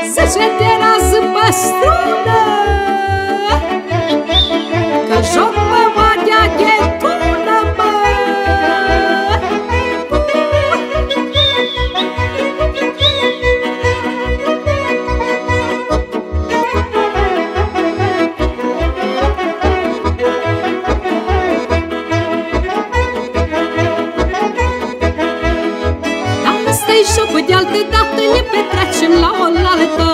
se cetează pe strună, că joc pe vadea ghetună, bă. Dacă stai jocul de altă dată, ne petrecem la oaltă.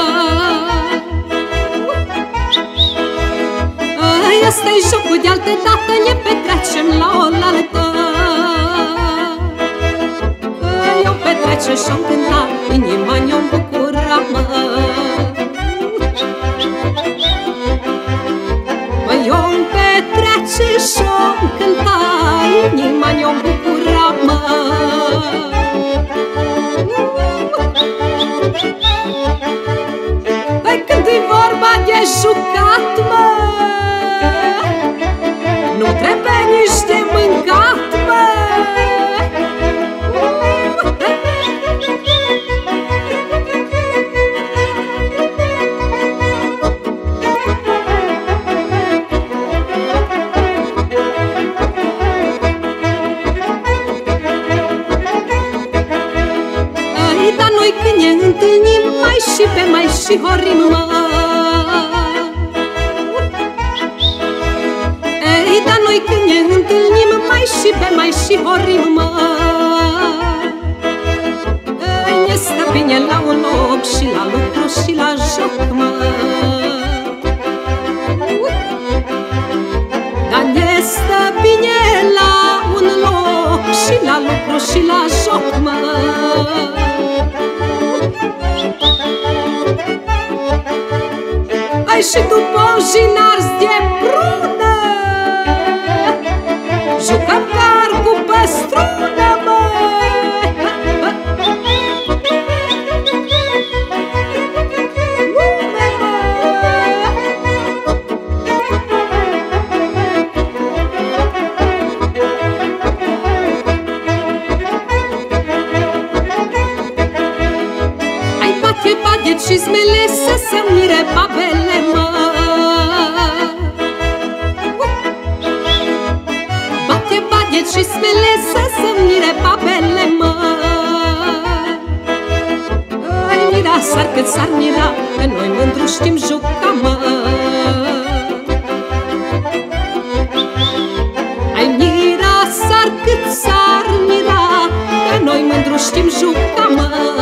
Ăsta-i jocul de altă dată, ne petrecem la oaltă. Eu petrece și-o cânta, inima ne-o bucura, mă. Eu petrece și-o cânta, inima ne-o bucura, mă. Păi când-i vorba de jucat, mă, nu trebuie nici de mâncat, mă. Ei, dar noi când ne întâlnim, mai și pe mai și horim, mă. Ei, dar noi când ne întâlnim, mai și pe mai și horim, mă. Ei, ne stă bine la un loc și la lucru și la joc, mă. Dar ne stă bine la un loc și la lucru și la joc, mă. Ai și după ojinarzi de prună, jucăm cargul pe strună, mă. Ai bate cizmele să se mire babele, mă. Bate cizmele să se mire babele, mă. Ai mira, sar cât s-ar mira, că noi mândru știm juca, mă. Ai mira, sar cât s-ar mira, că noi mândru știm juca, mă.